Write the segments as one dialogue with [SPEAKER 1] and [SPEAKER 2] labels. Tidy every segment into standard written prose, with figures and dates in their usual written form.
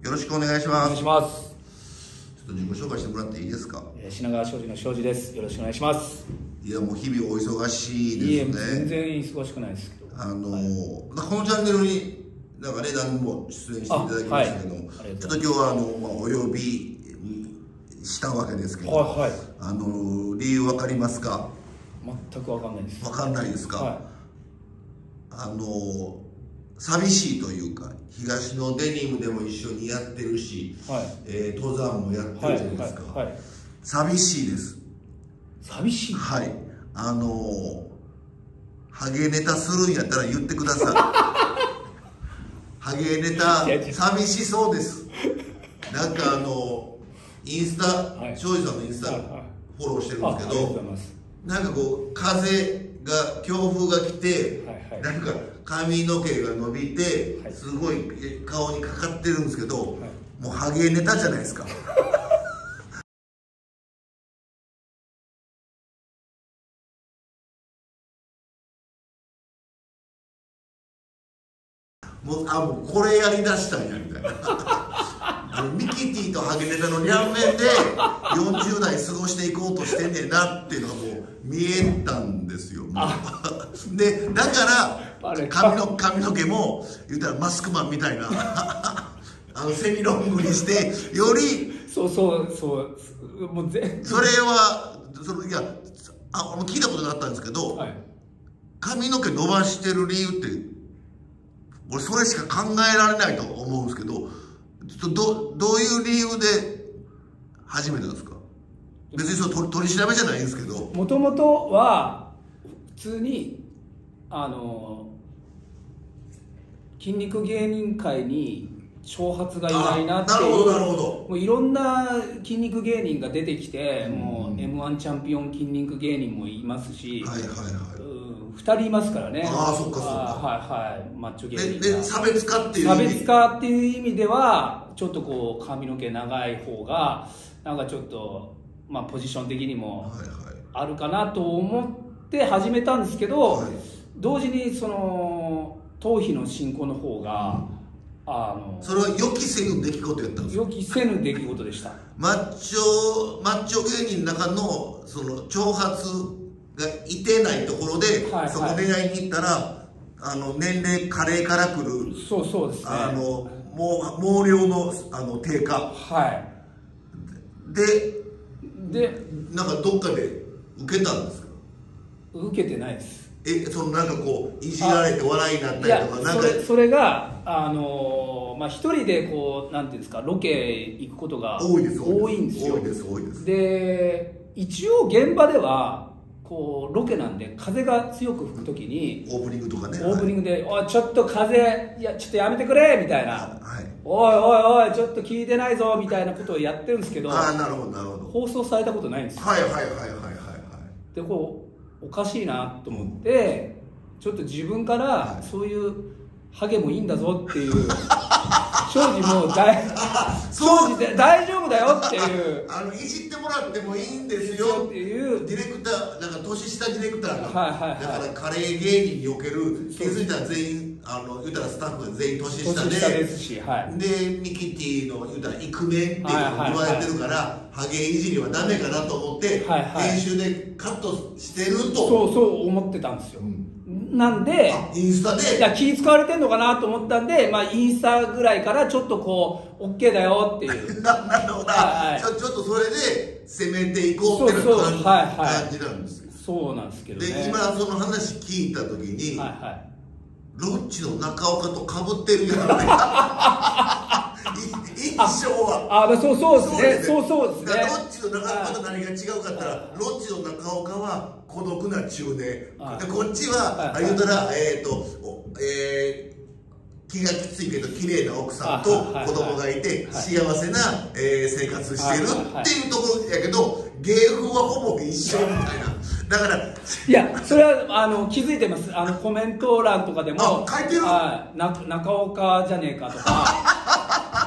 [SPEAKER 1] よろしくお願いし
[SPEAKER 2] お
[SPEAKER 1] ます。
[SPEAKER 2] 願いします。
[SPEAKER 1] ちょっと自己紹介してもらっていいですか。
[SPEAKER 2] 品川庄司の庄司です。よろしくお願いします。
[SPEAKER 1] いや、もう日々お忙し
[SPEAKER 2] いえ、
[SPEAKER 1] いですね。
[SPEAKER 2] 全然忙しくないですけど。
[SPEAKER 1] このチャンネルになんかね、何度も出演していただきましたけど、ちょっと今日はお呼びしたわけですけど、
[SPEAKER 2] はいはい。
[SPEAKER 1] 理由わかりますか。
[SPEAKER 2] 全くわかんないです。
[SPEAKER 1] わかんないですか。
[SPEAKER 2] は
[SPEAKER 1] 寂しいというか、東のデニムでも一緒にやってるし、
[SPEAKER 2] はい。
[SPEAKER 1] 登山もやってるじゃないですか。
[SPEAKER 2] はい。
[SPEAKER 1] 寂しいです。
[SPEAKER 2] 寂しい。
[SPEAKER 1] はい。ハゲネタするんやったら言ってください。ハゲネタ寂しそうです。なんかインスタ、庄司さんのインスタフォローしてるんですけど、なんかこう風が強風が来て、なんか髪の毛が伸びてすごい顔にかかってるんですけど、もうハゲネタじゃないですか。もうこれやりだしたんやみたいな。ミキティとハゲネタの両面で40代過ごしていこうとしてんねんなっていうのがもう見えたんですよ。でだから髪の毛も言うたらマスクマンみたいなセミロングにしてより
[SPEAKER 2] そうもう
[SPEAKER 1] それはいや聞いたことがあったんですけど、髪の毛伸ばしてる理由って俺それしか考えられないと思うんですけど、どういう理由で始めたんですか。別にその取り調べじゃないんですけど、
[SPEAKER 2] もともとは普通に筋肉芸人界に長髪がいないなっていう、もういろんな筋肉芸人が出てきて、もう M1 チャンピオン筋肉芸人もいますし、2人いますからね。
[SPEAKER 1] ああ、そっかそっか。
[SPEAKER 2] はいはい、マッチョ芸人
[SPEAKER 1] で差別化っていう
[SPEAKER 2] 意味ではちょっとこう髪の毛長い方がなんかちょっとポジション的にもあるかなと思って始めたんですけど、同時にその頭皮の進行の方が、
[SPEAKER 1] それは予期せぬ出来事やったんですか。
[SPEAKER 2] 予期せぬ出来事でした。
[SPEAKER 1] マッチョ芸人の中のその長髪がいてないところで、そこで狙いに行ったら年齢加齢からくる
[SPEAKER 2] そうですね、
[SPEAKER 1] 毛量の低下でなんかどっかで受けたんですか。
[SPEAKER 2] 受けてないです。
[SPEAKER 1] そのなんかこういじられて笑いになったりとか、なんか
[SPEAKER 2] それが一人でこうなんていうんですか、ロケ行くことが多いんですよ。で一応現場ではこうロケなんで風が強く吹くときに
[SPEAKER 1] オープニングとかね、
[SPEAKER 2] オープニングで「おいちょっと風、いやちょっとやめてくれ」みたいな「おいおいちょっと聞いてないぞ」みたいなことをやってるんですけど、放送されたことないんですよ。でこうおかしいなと思って、ちょっと自分からそういうハゲもいいんだぞっていう庄司も大丈夫だよっていう
[SPEAKER 1] いじってもらってもいいんですよっていうディレクター、なんか年下ディレクターが、だからカレー芸人における気づいたら全員言うたらスタッフが全員年下
[SPEAKER 2] ですし、
[SPEAKER 1] でミキティの言うたらイクメンっていうのが言われてるから、ハゲいじりはダメかなと思って編集でカットしてると
[SPEAKER 2] そう思ってたんですよ。なんで
[SPEAKER 1] インスタで
[SPEAKER 2] 気使われてんのかなと思ったんで、インスタぐらいからちょっとこう OK だよっていう
[SPEAKER 1] なるほど、ちょっとそれで攻めていこうっていう感じなんですよ。
[SPEAKER 2] そうなんですけどね。
[SPEAKER 1] で今その話聞いた時に、ロッチの中岡とかぶってるやんね。印象は
[SPEAKER 2] そうですね。ロ
[SPEAKER 1] ッチの中岡と何が違うかったら、ロッチの中岡は孤独な中年で、こっちは言うたら気がきついけど綺麗な奥さんと子供がいて幸せな生活してるっていうところやけど、芸風はほぼ一緒みたいな。だから
[SPEAKER 2] いや、それは気づいてます。コメント欄とかでも
[SPEAKER 1] 書いてる、
[SPEAKER 2] 中岡じゃねえかとか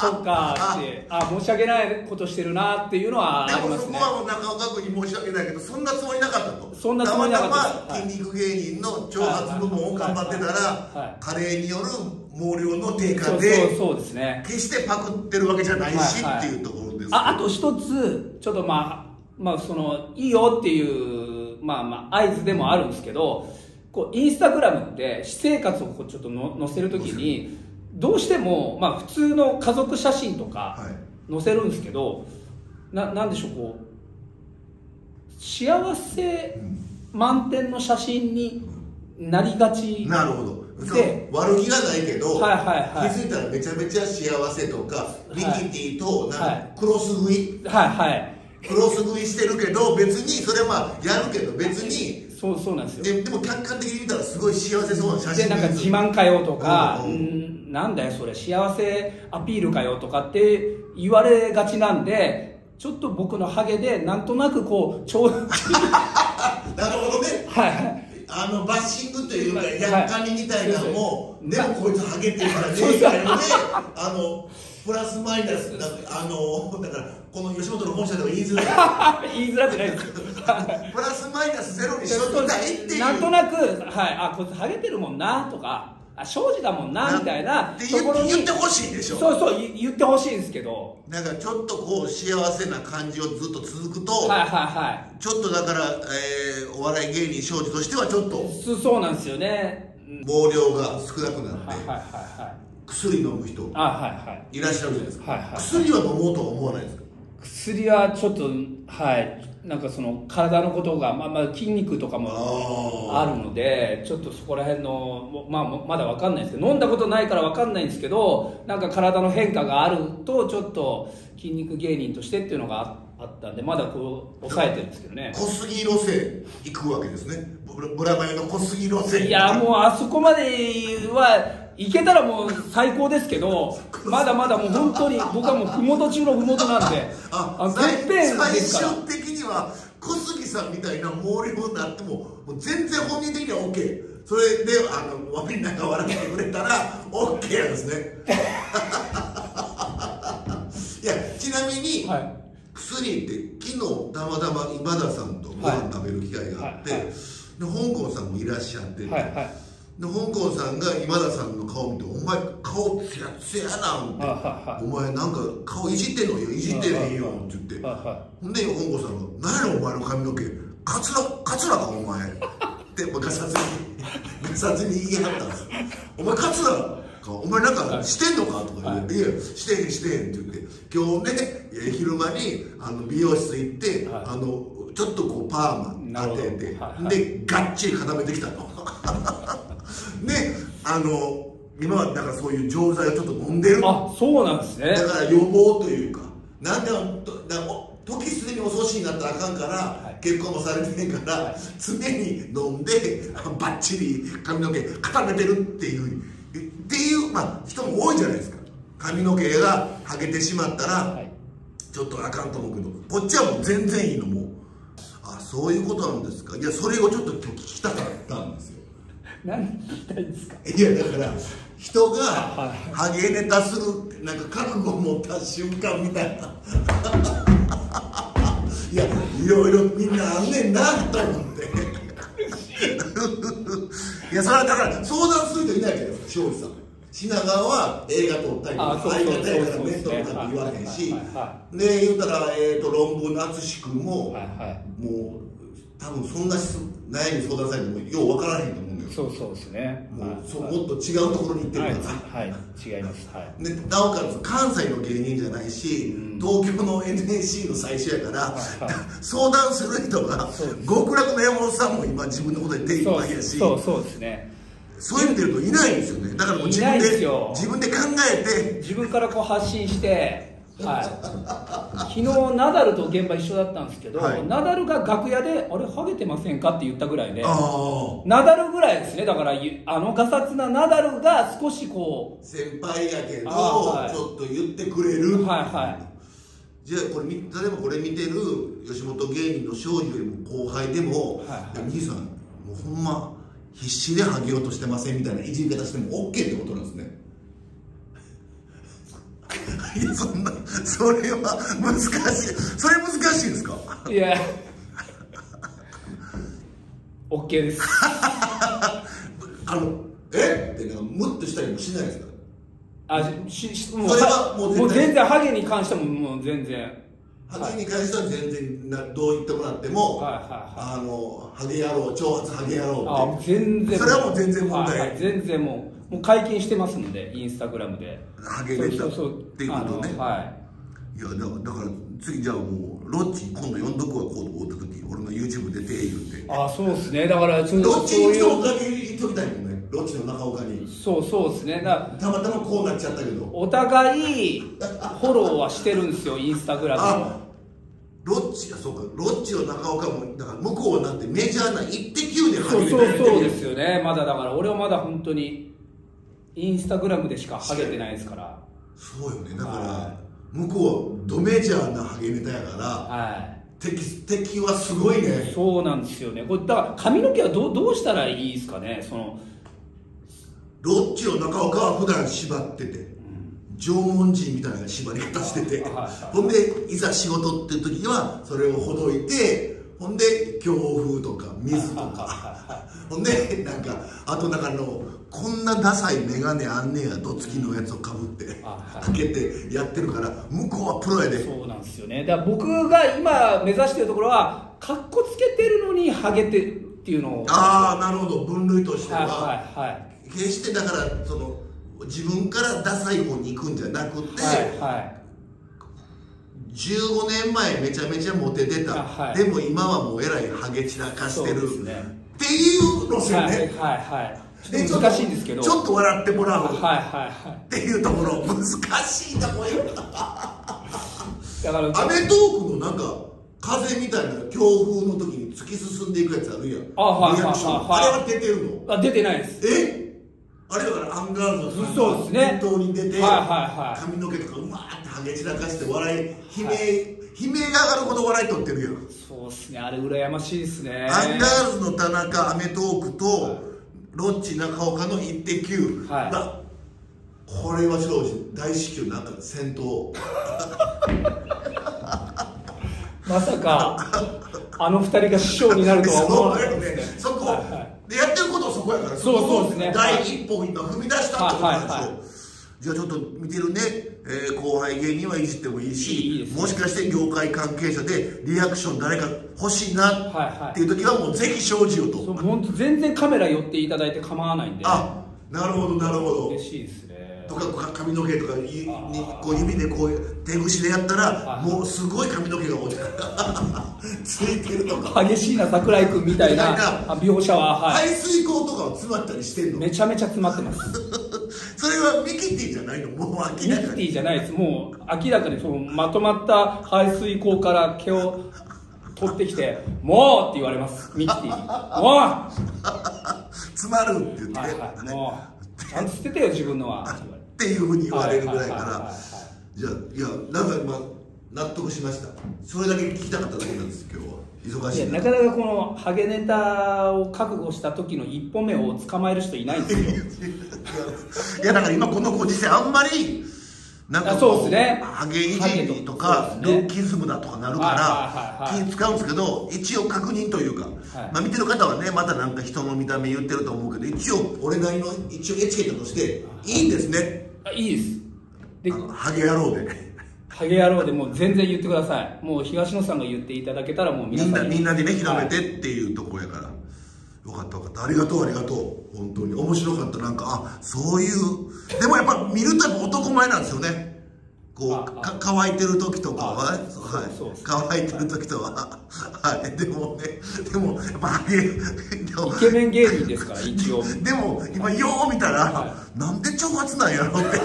[SPEAKER 2] そうかって申し訳ないことしてるなっていうのはありますね。
[SPEAKER 1] でもそこは中岡君に申し訳ないけど、そんなつもりなかったと。
[SPEAKER 2] そんなつもりなかった。
[SPEAKER 1] たまたま筋肉芸人の挑発部門を頑張ってたら、加齢による毛量の低下で、
[SPEAKER 2] そうですね、
[SPEAKER 1] 決してパクってるわけじゃないしっていうところです。
[SPEAKER 2] あと一つちょっとそのいいよっていう合図でもあるんですけど、こうインスタグラムって私生活をこうちょっと載せるときにどうしても普通の家族写真とか載せるんですけど、なんでしょう、こう幸せ満点の写真になりがち。
[SPEAKER 1] なるほど。で悪気がないけど、気づいたらめちゃめちゃ幸せとか、ミキティとクロス食い、クロス食いしてるけど、別にそれはやるけど別に
[SPEAKER 2] そうなんですよ。
[SPEAKER 1] でも客観的に見たらすごい幸せそうな写真
[SPEAKER 2] で、なんか自慢かよとか、なんだよそれ幸せアピールかよとかって言われがちなんで、ちょっと僕のハゲでなんとなくこうなるほど
[SPEAKER 1] ね。バッシングというか、やっかみみたいなのも、でもこいつハゲてるからね、みたいなね、プラスマイナス、だからこの吉本の本社では言いづらい。
[SPEAKER 2] 言いづらくないですよ。
[SPEAKER 1] プラスマイナスゼロにしときたいっていう。
[SPEAKER 2] なんとなく、こいつハゲてるもんなとか、庄司だもんなみたいなところに
[SPEAKER 1] 言ってほしいんでしょ。
[SPEAKER 2] そう言ってほしいんですけど、
[SPEAKER 1] なんかちょっとこう幸せな感じをずっと続くと、ちょっとだから、お笑い芸人庄司としてはちょっと
[SPEAKER 2] そうなんですよね。
[SPEAKER 1] 毛量が少なくなって薬飲む人いらっしゃるじゃないですか。薬は飲もうとは思わないですか？
[SPEAKER 2] 薬はちょっとなんかその体のことが筋肉とかもあるので、ちょっとそこら辺のまだ分かんないですけど、飲んだことないから分かんないんですけど、なんか体の変化があるとちょっと筋肉芸人としてっていうのがあったんで、まだこう抑えてるんですけどね。
[SPEAKER 1] 小杉路線行くわけですね。ブラマヨの小杉路線。
[SPEAKER 2] いやもうあそこまでは行けたらもう最高ですけど、まだまだもう本当に僕はもうふもと中のふもとなんで、てっぺんですから。
[SPEAKER 1] 最終的には小杉さんみたいな毛量になっても全然本人的には OK。それでみんなが笑ってくれたら OK なんですね。いやちなみに、薬って昨日たまたま今田さんとご飯食べる機会があって、で香港さんもいらっしゃってて、で香港さんが今田さんの顔見て「お前顔ツヤツヤなん」て「お前なんか顔いじってんのよ、いじってねえよ」って言って、ほんで香港さんが「何やろお前の髪の毛カツラかお前」ってガサツに言い張ったんですよ。お前カツラかお前なんかしてんのかとか言って「いやしてへんしてへん」って言って、今日ね昼間に美容室行ってちょっとこうパーマ当てて、でがっちり固めてきたと。で今はだからそういう錠剤をちょっと飲んでる。
[SPEAKER 2] そうなんですね。
[SPEAKER 1] だから予防というか、なんで時すでに遅しになったらあかんから、結婚もされてへんから、常に飲んでバッチリ髪の毛固めてるっていう人も多いじゃないですか。髪の毛がはげてしまったらちょっとあかんと思うけど、こっちはもう全然いいの。もうそういうことなんですか。いやそれをちょっと今日聞きたかったんですよ。
[SPEAKER 2] 何聞きたいんですか。
[SPEAKER 1] いやだから人がハゲネタするなんか覚悟を持った瞬間みたいな。いやいろいろみんなあんねんなと思って。いやそれはだから相談する人いないじゃないですか。庄司さん品川は映画撮ったりとか相方やから面倒とか言わへんし、で言うたら論文の淳君ももう多分そんな悩み相談されてもよう分からへんと思うんだよ。
[SPEAKER 2] そうですね。
[SPEAKER 1] もっと違うところに行ってるから。
[SPEAKER 2] 違います。
[SPEAKER 1] でなおかつ関西の芸人じゃないし、東京の NSC の最初やから、相談する人が極楽の山本さんも今自分のことで手いっぱいやし、
[SPEAKER 2] そうですね。
[SPEAKER 1] そういうの見てるといないんですよね。だからもう自分で考えて
[SPEAKER 2] 自分からこう発信して。昨日ナダルと現場一緒だったんですけど、ナダルが楽屋で「あれハゲてませんか?」って言ったぐらいで、ナダルぐらいですね。だからガサツなナダルが少しこう
[SPEAKER 1] 先輩やけどちょっと言ってくれる。じゃあ例えばこれ見てる吉本芸人の庄司よりも後輩でも「兄さんもうほんま必死でハゲようとしてません」みたいないじり方しても OK ってことなんですね。 いや、そんな、それは難しい。それ難しいですか？
[SPEAKER 2] いや、OK です。
[SPEAKER 1] ってなんかムッとしたりもしないですか？
[SPEAKER 2] もうそれはもう全然ハゲに関してももう全然。
[SPEAKER 1] ハゲに関しては全然どう言ってもらっても、ハゲ野郎、長髪ハゲ野郎って。
[SPEAKER 2] 全然。
[SPEAKER 1] それはもう全然問題。
[SPEAKER 2] 全然もう解禁してますので、インスタグラムで。
[SPEAKER 1] ハゲネタっていうことね。いや、だから次じゃあもうロッチ今度呼んどくわ、こうとった時俺の YouTube で手言って。
[SPEAKER 2] そうですね。だから
[SPEAKER 1] ロッチに一言だけ言っときたいもんね。ロッチの中岡に。
[SPEAKER 2] そうですね。
[SPEAKER 1] たまたまこうなっちゃったけど。
[SPEAKER 2] お互いフォローはしてるんですよ、インスタグラムも。
[SPEAKER 1] ロッチの中岡もだから向こうはなんてメジャーなイッテ Q でハゲてる。
[SPEAKER 2] そうですよね。まだだから俺はまだ本当にインスタグラムでしかハゲてないですから。
[SPEAKER 1] そうよね。だから向こうはドメジャーなハゲネタやから、敵はすごいね。
[SPEAKER 2] そうなんですよね。これだから髪の毛はどうしたらいいですかね。
[SPEAKER 1] ロッチの中岡は普段縛ってて、縄文人みたいな縛り方してて、ほんでいざ仕事っていう時にはそれをほどいて、ほんで強風とか水とかほんでなんかあとこんなダサい眼鏡あんねや、どつきのやつをかぶってかけてやってるから、向こうはプロやで。
[SPEAKER 2] そうなんですよね。だから僕が今目指してるところはかっこつけてるのにハゲてっていうのを。
[SPEAKER 1] なるほど。分類としては決してだから自分からダサい方に行くんじゃなくて、15年前めちゃめちゃモテてた、でも今はもうえらいハゲ散らかしてるっていう路線ね。
[SPEAKER 2] 難しいんですけど、
[SPEAKER 1] ちょっと笑ってもらうっていうところ難しいところ。だからアメトークのなんか風みたいな強風の時に突き進んでいくやつあるやん。リアクションあれは出てるの？
[SPEAKER 2] 出てないです。
[SPEAKER 1] あれだからアンガールズの
[SPEAKER 2] そうですね、
[SPEAKER 1] 店頭に出て髪の毛とかうわーってハゲ散らかして笑い悲鳴が上がるほど笑い取ってるやん。
[SPEAKER 2] そうですね。あれ羨ましいですね。
[SPEAKER 1] アンガールズの田中、アメトークとロッチ中岡のイッテ Q が、これは大至急なんか戦闘
[SPEAKER 2] まさかあの二人が師匠になるとは思わなかったですね。
[SPEAKER 1] そこでやってることはそこやから、
[SPEAKER 2] そうですね。
[SPEAKER 1] 第一歩今踏み出したってことなんですよ。じゃあちょっと見てるね、後輩芸人はいじってもいいし、もしかして業界関係者でリアクション誰か欲しいなっていう時はもうぜひ生じよと。
[SPEAKER 2] 本当全然カメラ寄っていただいて構わないんで。
[SPEAKER 1] なるほどなるほど。
[SPEAKER 2] 嬉しいですね。
[SPEAKER 1] とか髪の毛とかこう指でこう手ぐしでやったらもうすごい髪の毛が落ちてついてるとか、
[SPEAKER 2] 激しいな桜井君みたいな描写は
[SPEAKER 1] 排水口とかは詰まったりしてんの？
[SPEAKER 2] めちゃめちゃ詰まってます
[SPEAKER 1] それはミキティじゃないの？もう明らかにミキ
[SPEAKER 2] ティじゃないです。もう明らかにまとまった排水口から毛を取ってきて「もう!」って言われます、ミキティに。もう
[SPEAKER 1] 詰まるって言って、
[SPEAKER 2] もうちゃんと捨ててよ自分のは
[SPEAKER 1] っていうふうに言われるぐらいから、じゃあいやなんか今納得しました。それだけ聞きたかっただけなんです。今日は忙しい。
[SPEAKER 2] なかなかこのハゲネタを覚悟した時の一歩目を捕まえる人いないんですよ
[SPEAKER 1] いやだから今このご時世あんまりなんか
[SPEAKER 2] そうですね、
[SPEAKER 1] ハゲいじりとかルッキズムだとかなるから気使うんですけど、一応確認というか、まあ見てる方はねまたなんか人の見た目言ってると思うけど、一応俺なりの一応エチケットとしていいんですね。
[SPEAKER 2] いいです。
[SPEAKER 1] ハゲ野郎で
[SPEAKER 2] ハゲ野郎でもう全然言ってください。もう東野さんが言っていただけたらもう皆さん
[SPEAKER 1] みんなでね広めてっていうとこやから、よかったよかった。ありがとうありがとう。本当に面白かった。なんかそういうでもやっぱ見るとやっぱ男前なんですよね。こう乾いてる時とかはね、乾いてる時とはでもやっぱハゲ
[SPEAKER 2] イケメン芸人ですから一応。
[SPEAKER 1] でも今よう見たらなんで長髪なんやろって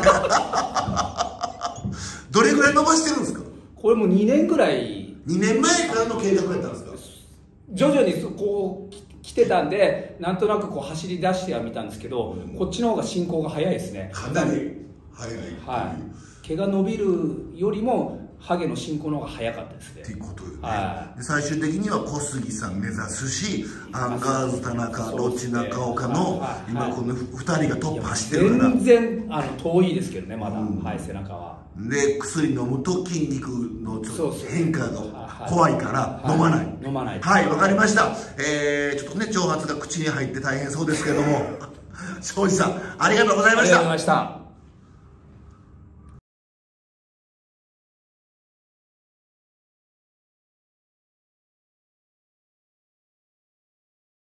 [SPEAKER 1] どれぐらい伸ばしてるんですか？
[SPEAKER 2] これもう2年ぐらい。
[SPEAKER 1] 2年前からの計画やったんですか？
[SPEAKER 2] 徐々にこう来てたんで、なんとなくこう走り出してはみたんですけど、こっちの方が進行が早いですね。
[SPEAKER 1] かなり早い。
[SPEAKER 2] 毛が伸びるよりもハゲの進行の方が早かったですね。
[SPEAKER 1] っていうことよね。最終的には小杉さん目指すし、アンガールズ田中、ロッチ中岡の今この2人がトップ走ってるから。
[SPEAKER 2] 全然遠いですけどね、まだ、背中は。
[SPEAKER 1] で、薬飲むと筋肉のちょっと変化が怖いから飲まない。
[SPEAKER 2] 飲まない。
[SPEAKER 1] はい、わかりました。ちょっとね、長髪が口に入って大変そうですけども、庄司さん、ありがとうございました。
[SPEAKER 2] ありがとうございました。